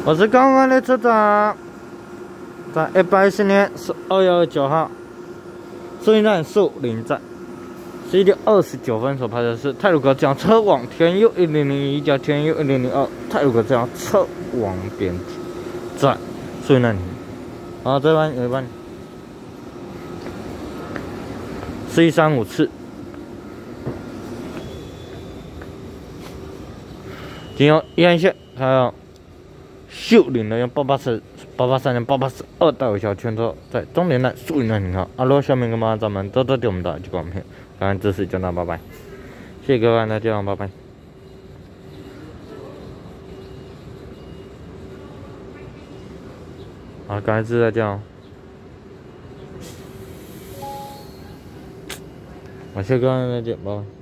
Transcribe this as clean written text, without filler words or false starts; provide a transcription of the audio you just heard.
我是刚刚的车长，在110年12月9号，苏营站树林站11点29分所拍的是太鲁阁将车往天佑1001加天佑1002，太鲁阁将车往边站苏营站停。好，这班有一班4135次。 经由宜安县，还有秀林的用883跟882大有效圈车，在终点站树林站停靠。如果下面跟麻烦咱们多多点我们的举光片，感谢支持，就那拜拜，谢谢各位，那就这样，拜拜。好，感谢支持，再见哦。谢谢各位，再见，拜拜。